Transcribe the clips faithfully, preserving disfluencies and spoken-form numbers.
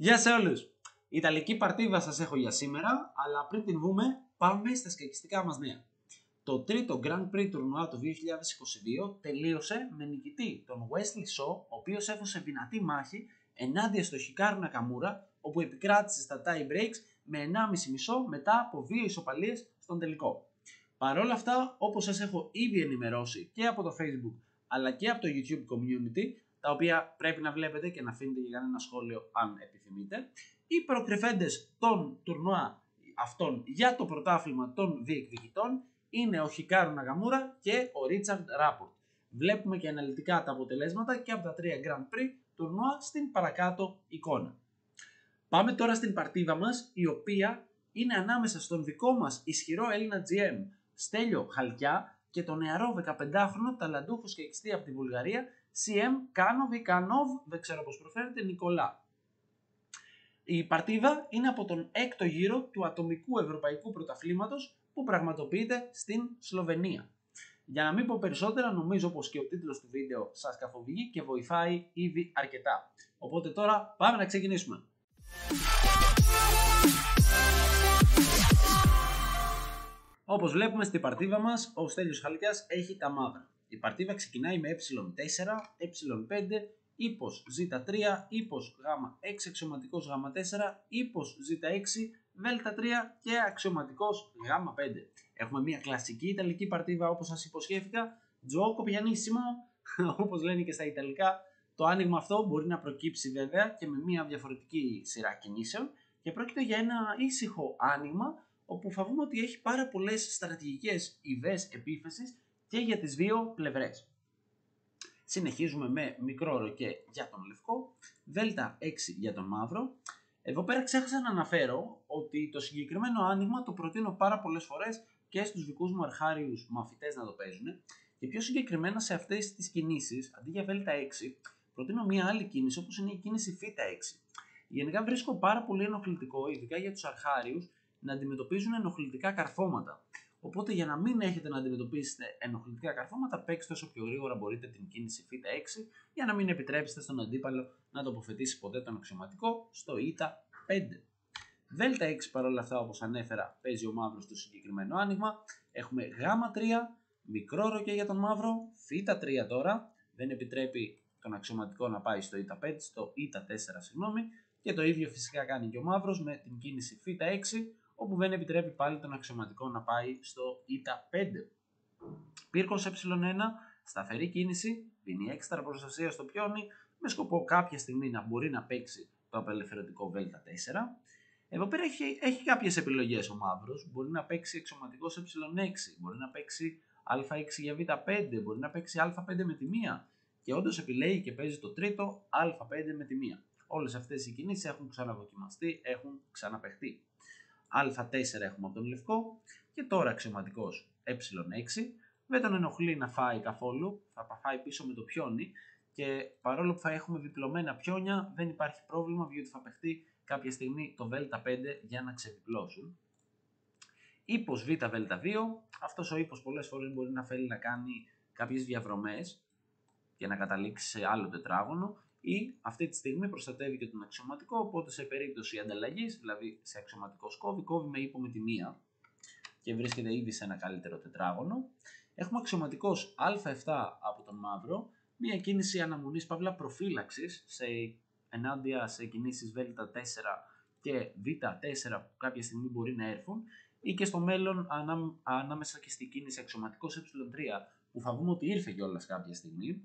Γεια σε όλους! Ιταλική παρτίδα σας έχω για σήμερα, αλλά πριν την βούμε, πάμε στα σκακιστικά μας νέα. Το τρίτο Grand Prix τουρνουά του δύο χιλιάδες είκοσι δύο τελείωσε με νικητή τον Wesley So, ο οποίος έδωσε δυνατή μάχη ενάντια στο Hikaru Nakamura, όπου επικράτησε στα tie breaks με ενάμιση μισό μετά από δύο ισοπαλίες στον τελικό. Παρ' όλα αυτά, όπως σας έχω ήδη ενημερώσει και από το Facebook αλλά και από το YouTube community, τα οποία πρέπει να βλέπετε και να αφήνετε για κανένα σχόλιο αν επιθυμείτε, οι προκριφέντες των τουρνουά αυτών για το πρωτάθλημα των διεκδικητών είναι ο Hikaru Nakamura και ο Richard Rapport. Βλέπουμε και αναλυτικά τα αποτελέσματα και από τα τρία Grand Prix τουρνουά στην παρακάτω εικόνα. Πάμε τώρα στην παρτίδα μας, η οποία είναι ανάμεσα στον δικό μας ισχυρό Έλληνα τζι εμ Στέλιο Χαλκιά και τον νεαρό δεκαπεντάχρονο ταλαντούχο σκακιστή από τη Βουλγαρία σι εμ Κάνοβ ή Κάνοβ, δεν ξέρω πώς προφέρεται, Νικολά. Η παρτίδα είναι από τον έκτο γύρο του ατομικού ευρωπαϊκού πρωταθλήματος που πραγματοποιείται στην Σλοβενία. Για να μην πω περισσότερα, νομίζω πως και ο τίτλος του βίντεο σας καθοδηγεί και βοηθάει ήδη αρκετά. Οπότε τώρα πάμε να ξεκινήσουμε. Όπως βλέπουμε στην παρτίδα μας, ο Στέλιος Χαλκιάς έχει τα μαύρα. Η παρτίδα ξεκινάει με ε τέσσερα, ε πέντε, ύπος ζ τρία, ύπος γ έξι, αξιωματικός γ τέσσερα, ύπος ζ έξι, δ τρία και αξιωματικός γ πέντε. Έχουμε μια κλασική ιταλική παρτίδα όπως σας υποσχέθηκα, gioco pianissimo, όπως λένε και στα ιταλικά. Το άνοιγμα αυτό μπορεί να προκύψει βέβαια και με μια διαφορετική σειρά κινήσεων και πρόκειται για ένα ήσυχο άνοιγμα όπου θα δούμε ότι έχει πάρα πολλές στρατηγικές ιδέες επίθεσης και για τις δύο πλευρές. Συνεχίζουμε με μικρό ροκέ για τον λευκό, δέλτα έξι για τον μαύρο. Εδώ πέρα ξέχασα να αναφέρω ότι το συγκεκριμένο άνοιγμα το προτείνω πάρα πολλές φορές και στους δικούς μου αρχάριους μαθητές να το παίζουν και πιο συγκεκριμένα σε αυτές τις κινήσεις, αντί για δέλτα έξι, προτείνω μια άλλη κίνηση όπως είναι η κίνηση φ έξι. Γενικά βρίσκω πάρα πολύ ενοχλητικό, ειδικά για τους αρχάριους, να αντιμετωπίζουν ενοχλητικά καρφώματα. Οπότε για να μην έχετε να αντιμετωπίσετε ενοχλητικά καρφώματα, παίξτε όσο πιο γρήγορα μπορείτε την κίνηση φ έξι για να μην επιτρέψετε στον αντίπαλο να τοποθετήσει ποτέ τον αξιωματικό στο η πέντε. δέλτα έξι παρόλα αυτά, όπως ανέφερα, παίζει ο μαύρος στο συγκεκριμένο άνοιγμα. Έχουμε γ τρία, μικρό ροκέ για τον μαύρο, φ τρία τώρα, δεν επιτρέπει τον αξιωματικό να πάει στο η πέντε, στο η τέσσερα συγγνώμη, και το ίδιο φυσικά κάνει και ο μαύρος με την κίνηση φ έξι, όπου δεν επιτρέπει πάλι τον αξιωματικό να πάει στο η πέντε. Πύρκος ε ένα, σταθερή κίνηση, δίνει έξτρα προστασία στο πιόνι, με σκοπό κάποια στιγμή να μπορεί να παίξει το απελευθερωτικό β τέσσερα. Εδώ πέρα έχει, έχει κάποιες επιλογές ο μαύρος, μπορεί να παίξει αξιωματικός ε έξι, μπορεί να παίξει α έξι για β πέντε, μπορεί να παίξει α πέντε με τη μία και όντως επιλέγει και παίζει το τρίτο α πέντε με τη μία. Όλες αυτές οι κινήσεις έχουν ξαναδοκιμαστεί, έχουν ξαναπαιχτεί. α τέσσερα έχουμε από τον λευκό και τώρα αξιωματικός ε έξι. Δεν τον ενοχλεί να φάει καθόλου, θα παφάει πίσω με το πιόνι και παρόλο που θα έχουμε διπλωμένα πιόνια δεν υπάρχει πρόβλημα διότι θα παιχτεί κάποια στιγμή το β πέντε για να ξεδιπλώσουν. Ύπος β δύο, αυτός ο ύπος πολλές φορές μπορεί να θέλει να κάνει κάποιες διαδρομές και να καταλήξει σε άλλο τετράγωνο ή αυτή τη στιγμή προστατεύει και τον αξιωματικό, οπότε σε περίπτωση ανταλλαγής, δηλαδή σε αξιωματικό κόβει, κόβει με ύπο με τη μία και βρίσκεται ήδη σε ένα καλύτερο τετράγωνο. Έχουμε αξιωματικός α επτά από τον μαύρο, μια κίνηση αναμονής παύλα προφύλαξης σε, ενάντια σε κινήσεις β τέσσερα και β τέσσερα που κάποια στιγμή μπορεί να έρθουν ή και στο μέλλον ανά, ανάμεσα και στη κίνηση αξιωματικός ε τρία που θα δούμε ότι ήρθε κιόλας κάποια στιγμή.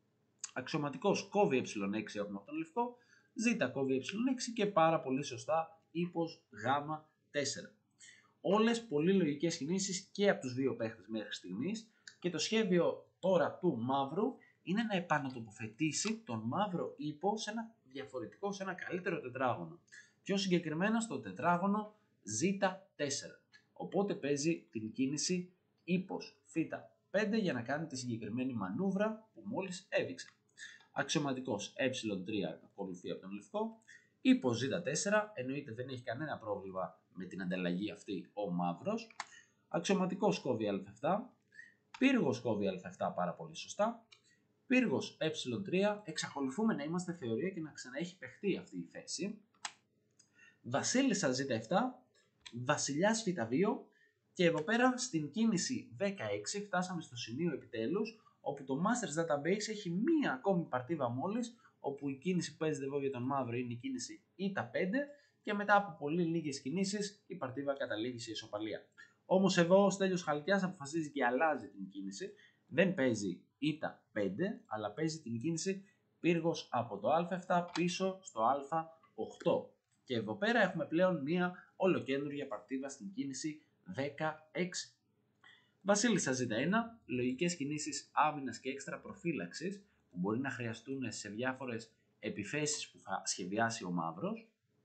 Αξιωματικός κόβει ε έξι έχουμε από τον λευκό, ζ κόβει ε έξι και πάρα πολύ σωστά ύπος γ τέσσερα. Όλες πολύ λογικές κινήσεις και από τους δύο παίχτες μέχρι στιγμής και το σχέδιο τώρα του μαύρου είναι να επανατοποθετήσει τον μαύρο ύπο σε ένα διαφορετικό, σε ένα καλύτερο τετράγωνο. Πιο συγκεκριμένα στο τετράγωνο ζ τέσσερα. Οπότε παίζει την κίνηση ύπος φ πέντε για να κάνει τη συγκεκριμένη μανούβρα που μόλις έδειξε. Αξιωματικός ε τρία ακολουθεί από τον λευκό, ύπος ζ τέσσερα, εννοείται δεν έχει κανένα πρόβλημα με την ανταλλαγή αυτή ο μαύρος. Αξιωματικός κόβει α επτά, πύργος κόβει α επτά πάρα πολύ σωστά, πύργος ε τρία, εξακολουθούμε να είμαστε θεωρία και να ξαναέχει παιχτεί αυτή η θέση. Βασίλισσα ζ επτά, βασιλιάς φ δύο και εδώ πέρα στην κίνηση δεκαέξι φτάσαμε στο σημείο επιτέλους όπου το Masters Database έχει μία ακόμη παρτίδα μόλις, όπου η κίνηση που παίζεται εδώ για τον μαύρο είναι η κίνηση η πέντε και μετά από πολύ λίγες κινήσεις η παρτίδα καταλήγει σε ισοπαλία. Όμως εδώ ο Στέλιος Χαλκιάς αποφασίζει και αλλάζει την κίνηση, δεν παίζει η πέντε αλλά παίζει την κίνηση πύργος από το α επτά πίσω στο α οκτώ. Και εδώ πέρα έχουμε πλέον μία ολοκένουργια παρτίδα στην κίνηση δεκαέξι. Βασίλισσα ζ ένα, λογικές κινήσεις άμυνας και έξτρα προφύλαξης που μπορεί να χρειαστούν σε διάφορες επιθέσεις που θα σχεδιάσει ο μαύρος.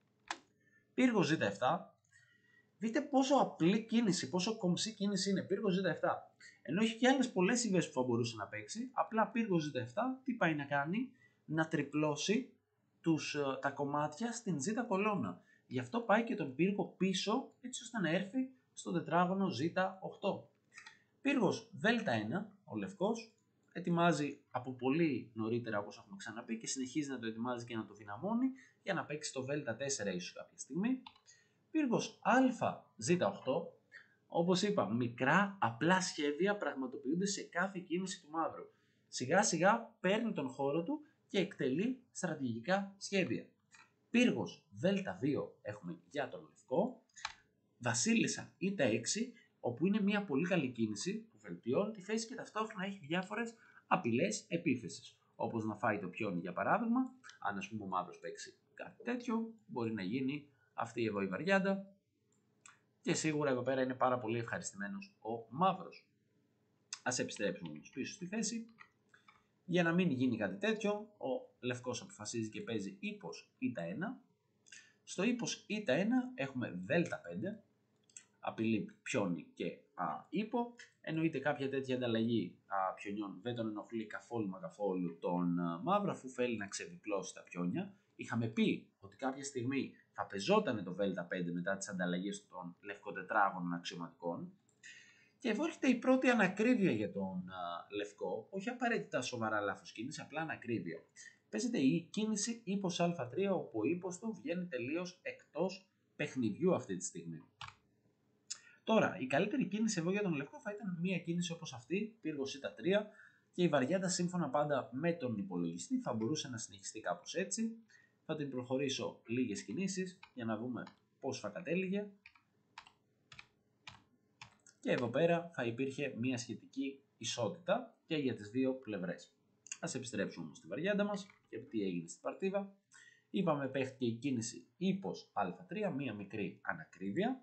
Πύργος ζ επτά, δείτε πόσο απλή κίνηση, πόσο κομψή κίνηση είναι. Πύργος ζ επτά, ενώ έχει και άλλες πολλές ιδέες που θα μπορούσε να παίξει, απλά πύργος ζ επτά τι πάει να κάνει? Να τριπλώσει τους, τα κομμάτια στην ζ κολόνα. Γι' αυτό πάει και τον πύργο πίσω, έτσι ώστε να έρθει στο τετράγωνο ζ οκτώ. Πύργος δ ένα, ο λευκός, ετοιμάζει από πολύ νωρίτερα όπως έχουμε ξαναπεί και συνεχίζει να το ετοιμάζει και να το δυναμώνει για να παίξει το δ τέσσερα ίσως κάποια στιγμή. Πύργος α ζ οκτώ, όπως είπα, μικρά απλά σχέδια πραγματοποιούνται σε κάθε κίνηση του μαύρου. Σιγά σιγά παίρνει τον χώρο του και εκτελεί στρατηγικά σχέδια. Πύργος δ δύο έχουμε για τον λευκό, βασίλισσα η έξι, όπου είναι μια πολύ καλή κίνηση που βελτιώνει τη θέση και ταυτόχρονα έχει διάφορες απειλές επίθεσης. Όπως να φάει το πιόνι για παράδειγμα, αν ας πούμε ο μαύρος παίξει κάτι τέτοιο, μπορεί να γίνει αυτή εδώ η βαριάντα και σίγουρα εδώ πέρα είναι πάρα πολύ ευχαριστημένος ο μαύρος. Ας επιστρέψουμε όμως πίσω στη θέση. Για να μην γίνει κάτι τέτοιο, ο λευκός αποφασίζει και παίζει ύπος η ένα. Στο ύπος η ένα έχουμε δ πέντε, απειλή πιόνι και α, ύπο. Εννοείται κάποια τέτοια ανταλλαγή α, πιονιών δεν τον ενοχλεί καθόλου μα καθόλου τον α, μαύρο, αφού θέλει να ξεδιπλώσει τα πιόνια. Είχαμε πει ότι κάποια στιγμή θα πεζόταν το δ πέντε μετά τις ανταλλαγές των λευκοτετράγωνων αξιωματικών. Και εδώ έρχεται η πρώτη ανακρίβεια για τον α, λευκό, όχι απαραίτητα σοβαρά λάθος κίνηση, απλά ανακρίβεια. Παίζεται η κίνηση ύπος α τρία, όπου ο ύπος του βγαίνει τελείως εκτός παιχνιδιού αυτή τη στιγμή. Τώρα, η καλύτερη κίνηση εδώ για τον λευκό θα ήταν μια κίνηση όπως αυτή, πύργος η τρία, και η βαριάντα σύμφωνα πάντα με τον υπολογιστή θα μπορούσε να συνεχιστεί κάπως έτσι. Θα την προχωρήσω λίγες κινήσεις για να δούμε πώς θα κατέληγε. Και εδώ πέρα θα υπήρχε μια σχετική ισότητα και για τις δύο πλευρές. Ας επιστρέψουμε όμως στη βαριάντα μας και τι έγινε στην παρτίδα. Είπαμε παίχτηκε η κίνηση ύπος α τρία, μια μικρή ανακρίβεια.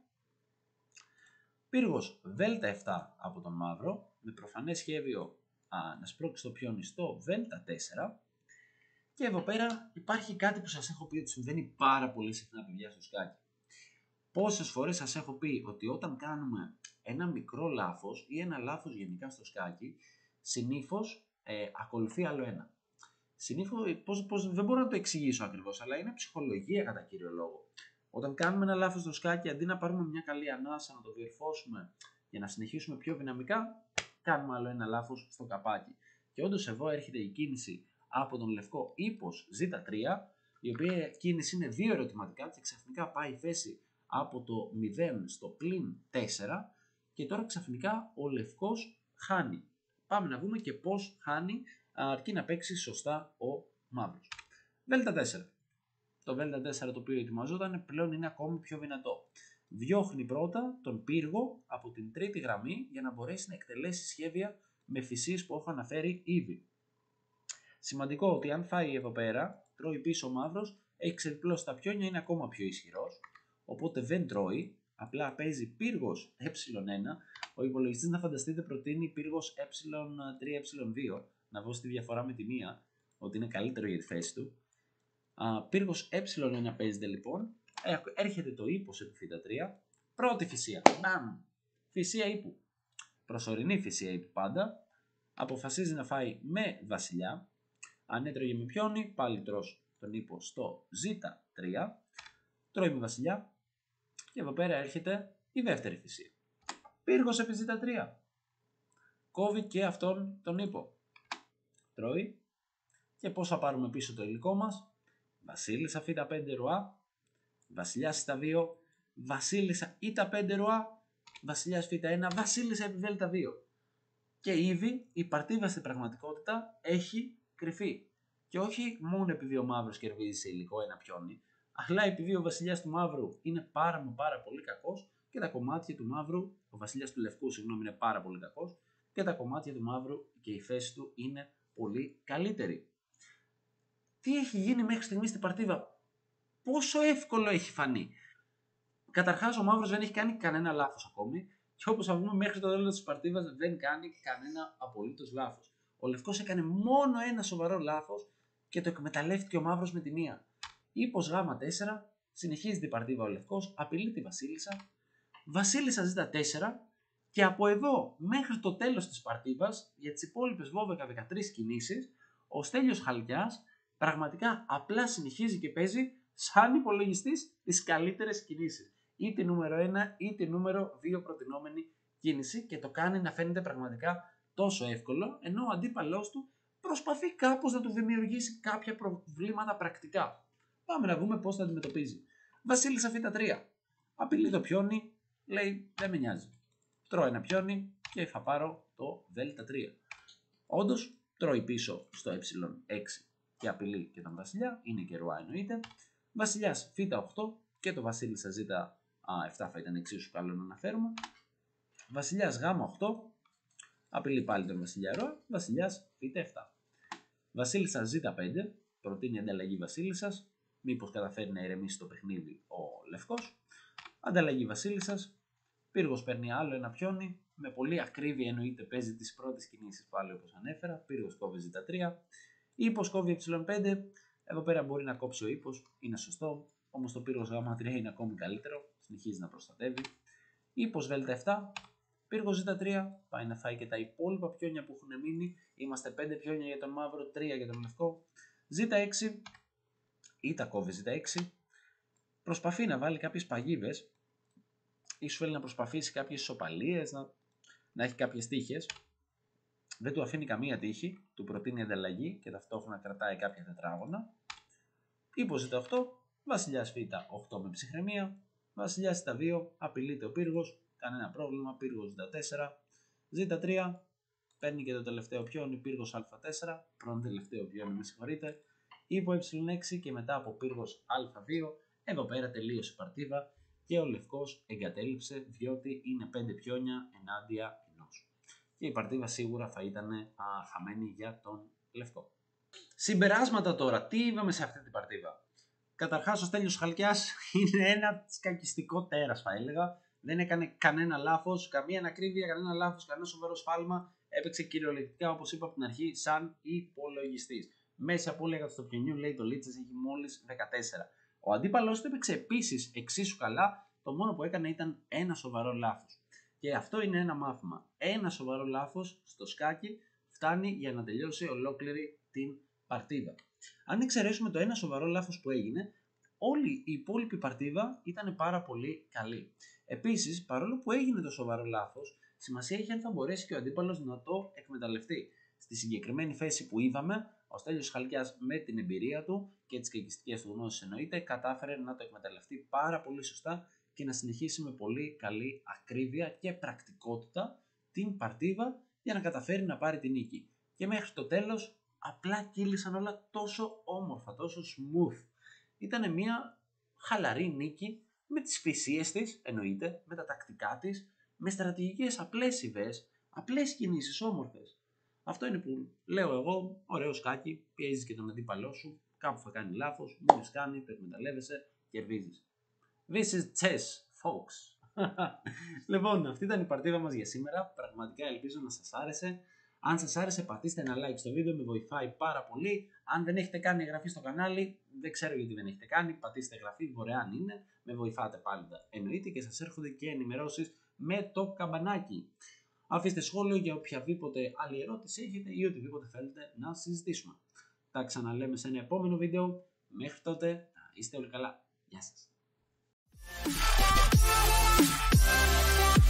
Πύργος δ επτά από τον μαύρο, με προφανές σχέδιο α, να σπρώξει το πιόνι στο δ τέσσερα. Και εδώ πέρα υπάρχει κάτι που σας έχω πει ότι συμβαίνει πάρα πολύ συχνά, παιδιά, στο σκάκι. Πόσες φορές σας έχω πει ότι όταν κάνουμε ένα μικρό λάθος ή ένα λάθος γενικά στο σκάκι, συνήθως ε, ακολουθεί άλλο ένα. Συνήθως, πώς, πώς, δεν μπορώ να το εξηγήσω ακριβώς, αλλά είναι ψυχολογία κατά κύριο λόγο. Όταν κάνουμε ένα λάθος στο σκάκι, αντί να πάρουμε μια καλή ανάσα, να το διορθώσουμε για να συνεχίσουμε πιο δυναμικά, κάνουμε άλλο ένα λάθος στο καπάκι. Και όντως εδώ έρχεται η κίνηση από τον λευκό ύπος ζ τρία, η οποία κίνηση είναι δύο ερωτηματικά και ξαφνικά πάει η θέση από το μηδέν στο πλην τέσσερα και τώρα ξαφνικά ο λευκός χάνει. Πάμε να δούμε και πώς χάνει, αρκεί να παίξει σωστά ο μαύρος. δ τέσσερα. Το δ τέσσερα το οποίο ετοιμαζόταν πλέον είναι ακόμη πιο δυνατό. Διώχνει πρώτα τον πύργο από την τρίτη γραμμή για να μπορέσει να εκτελέσει σχέδια με θυσίες που έχω αναφέρει ήδη. Σημαντικό ότι αν φάει εδώ πέρα, τρώει πίσω ο μαύρος, έχει ξεδιπλώσει τα πιόνια, είναι ακόμα πιο ισχυρός. Οπότε δεν τρώει, απλά παίζει πύργος ε ένα. Ο υπολογιστής, να φανταστείτε, προτείνει πύργος ε τρία ε δύο, να δώσει τη διαφορά με τη μία, ότι είναι καλύτερο για τη θέση του. Uh, πύργος ε ένα παίζεται λοιπόν, έρχεται το ύπος επί θ τρία, πρώτη θυσία, μπαμ, θυσία ύπου, προσωρινή θυσία ύπου πάντα, αποφασίζει να φάει με βασιλιά, αν έτρωγε με πιόνι, πάλι τρως τον ύπο στο ζ τρία, τρώει με βασιλιά και εδώ πέρα έρχεται η δεύτερη θυσία. Πύργος επί ζ τρία, κόβει και αυτόν τον ύπο, τρώει και πώς θα πάρουμε πίσω το υλικό μας? Βασίλισσα φ πέντε ρουά, Βασιλιάς Σ δύο, Βασίλισσα Ή πέντε Ρουά, Βασιλιάς Φ ένα, Βασίλισσα επί Δ δύο. Και ήδη η παρτίδα στην πραγματικότητα έχει κρυφεί. Και όχι μόνο επειδή ο μαύρος κερδίζει σε υλικό ένα πιόνι, αλλά επειδή ο βασιλιάς του μαύρου είναι πάρα μα πάρα πολύ κακός και τα κομμάτια του μαύρου, ο βασιλιάς του λευκού συγγνώμη είναι πάρα πολύ κακός και τα κομμάτια του μαύρου και η θέση του είναι πολύ καλύτερη. Τι έχει γίνει μέχρι στιγμής στην παρτίδα, πόσο εύκολο έχει φανεί. Καταρχάς ο μαύρος δεν έχει κάνει κανένα λάθος ακόμη και όπως θα δούμε μέχρι το τέλος της παρτίδας δεν κάνει κανένα απολύτως λάθος. Ο λευκός έκανε μόνο ένα σοβαρό λάθος και το εκμεταλλεύτηκε ο μαύρος με τη μία. Ύπος Γ τέσσερα, συνεχίζει την παρτίδα ο λευκός, απειλεί τη βασίλισσα, βασίλισσα Ζ τέσσερα και από εδώ μέχρι το τέλος της παρτίδας για τις υπόλοιπες δώδεκα με δεκατρείς κινήσεις ο Στέλιος Χαλκιάς πραγματικά απλά συνεχίζει και παίζει σαν υπολογιστής τις καλύτερες κινήσεις. Είτε νούμερο ένα είτε νούμερο δύο προτινόμενη κίνηση και το κάνει να φαίνεται πραγματικά τόσο εύκολο, ενώ ο αντίπαλός του προσπαθεί κάπως να του δημιουργήσει κάποια προβλήματα πρακτικά. Πάμε να δούμε πώς θα αντιμετωπίζει. Βασίλισσα Φ τρία. Απειλεί το πιόνι, λέει δεν με νοιάζει. Τρώω ένα πιόνι και θα πάρω το Δ τρία. Όντως τρώει πίσω στο Ε έξι και απειλεί και τον βασιλιά, είναι και Ρουά εννοείται. Βασιλιάς Φ οκτώ και το Βασίλισσα Ζ επτά θα ήταν εξίσου καλό να αναφέρουμε. Βασιλιάς Γ οκτώ, απειλεί πάλι τον βασιλιά Ρουά, Βασιλιάς Φ επτά. Βασίλισσα Ζ πέντε, προτείνει ανταλλαγή βασίλισσας, μήπως καταφέρει να ηρεμήσει το παιχνίδι ο λευκός. Ανταλλαγή βασίλισσας, πύργος παίρνει άλλο ένα πιόνι, με πολύ ακρίβεια εννοείται παίζει τις πρώτες κινήσεις πάλι όπως ανέφερα, πύργος κόβει Ζ τρία, ύπος κόβει Ε πέντε, εδώ πέρα μπορεί να κόψει ο ύπος, είναι σωστό, όμως το πύργος Γ τρία είναι ακόμη καλύτερο, συνεχίζει να προστατεύει. Ύπος Β επτά, πύργος Ζ τρία, πάει να φάει και τα υπόλοιπα πιόνια που έχουν μείνει, είμαστε πέντε πιόνια για τον μαύρο, τρία για τον λευκό. Ζ έξι, ή τα κόβει Ζ έξι, προσπαθεί να βάλει κάποιες παγίδες, ίσως θέλει να προσπαθήσει κάποιες ισοπαλίες, να, να έχει κάποιες τύχες. Δεν του αφήνει καμία τύχη, του προτείνει ανταλλαγή και ταυτόχρονα κρατάει κάποια τετράγωνα. Ύπος Ζ οκτώ, Βασιλιάς Φ οκτώ με ψυχραιμία, Βασιλιάς Σ δύο, απειλείται ο πύργος, κανένα πρόβλημα, πύργος Ζ τέσσερα, Ζ τρία, παίρνει και το τελευταίο πιόνι, πύργος Α τέσσερα, πρώτο τελευταίο πιόνι με συγχωρείτε, ύπο Ε έξι και μετά από πύργος Α δύο, εδώ πέρα τελείωσε η παρτίδα και ο λευκός εγκατέλειψε διότι είναι πέντε πιόνια ενάντια ενός. Και η παρτίδα σίγουρα θα ήταν α, χαμένη για τον λευκό. Συμπεράσματα τώρα, τι είδαμε σε αυτή την παρτίδα. Καταρχάς ο Στέλιος Χαλκιάς είναι ένα σκακιστικό τέρας θα έλεγα. Δεν έκανε κανένα λάθος, καμία ανακρίβεια, κανένα λάθος, κανένα σοβαρό σφάλμα. Έπαιξε κυριολεκτικά όπως είπα από την αρχή σαν υπολογιστής. Μέσα από όλα στο πιονιού λέει το Λίτσες έχει μόλις δεκατέσσερα. Ο αντίπαλος του έπαιξε επίσης εξίσου καλά, το μόνο που έκανε ήταν ένα σοβαρό λάθος. Και αυτό είναι ένα μάθημα. Ένα σοβαρό λάθος στο σκάκι φτάνει για να τελειώσει ολόκληρη την παρτίδα. Αν εξαιρέσουμε το ένα σοβαρό λάθος που έγινε, όλη η υπόλοιπη παρτίδα ήταν πάρα πολύ καλή. Επίσης, παρόλο που έγινε το σοβαρό λάθος, σημασία έχει αν θα μπορέσει και ο αντίπαλος να το εκμεταλλευτεί. Στη συγκεκριμένη θέση που είδαμε, ο Στέλιος Χαλκιάς με την εμπειρία του και τις κακιστικές του γνώσεις εννοείται, κατάφερε να το εκμεταλλευτεί πάρα πολύ σωστά και να συνεχίσει με πολύ καλή ακρίβεια και πρακτικότητα την παρτίδα για να καταφέρει να πάρει την νίκη. Και μέχρι το τέλος απλά κύλησαν όλα τόσο όμορφα, τόσο smooth. Ήτανε μια χαλαρή νίκη με τις θυσίες της, εννοείται, με τα τακτικά της, με στρατηγικές απλές ιδέες, απλές κινήσεις όμορφες. Αυτό είναι που λέω εγώ, ωραίο σκάκι, πιέζεις και τον αντίπαλό σου, κάπου θα κάνει λάθος, μόλις κάνει, το εκμεταλλεύεσαι, κερδίζεις. This is chess, folks. Λοιπόν, αυτή ήταν η παρτίδα μας για σήμερα. Πραγματικά ελπίζω να σας άρεσε. Αν σας άρεσε, πατήστε ένα like στο βίντεο, με βοηθάει πάρα πολύ. Αν δεν έχετε κάνει εγγραφή στο κανάλι, δεν ξέρω γιατί δεν έχετε κάνει, πατήστε εγγραφή, δωρεάν είναι. Με βοηθάτε πάλι, εννοείται, και σας έρχονται και ενημερώσεις με το καμπανάκι. Αφήστε σχόλιο για οποιαδήποτε άλλη ερώτηση έχετε ή οτιδήποτε θέλετε να συζητήσουμε. Τα ξαναλέμε σε ένα επόμενο βίντεο. Μέχρι τότε, να είστε όλοι καλά. Γεια σας.